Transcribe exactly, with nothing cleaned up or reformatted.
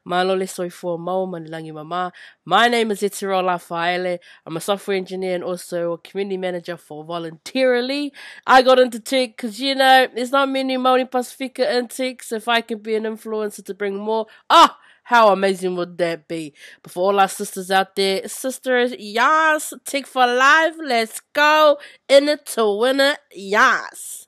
Malole soy for Mo Manilangi Mama. My name is Itiro Lafaele. I'm a software engineer and also a community manager for Voluntarily. I got into tech because, you know, there's not many Maori Pacifica in tech, so if I can be an influencer to bring more, ah, how amazing would that be? But for all our sisters out there, sisters, yas, tech for life, let's go in it to win it, yas.